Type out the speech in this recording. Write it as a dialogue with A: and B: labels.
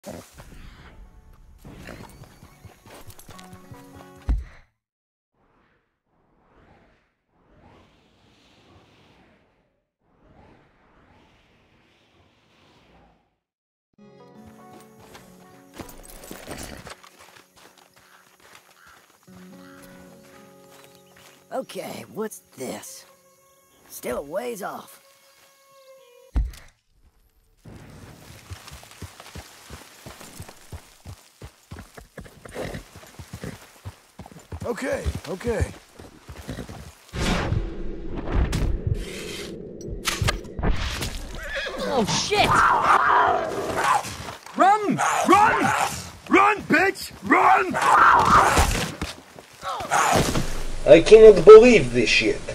A: Okay, what's this? Still a ways off.
B: Okay, okay.
A: Oh, shit!
B: Run! Run! Run, bitch! Run!
C: I cannot believe this shit.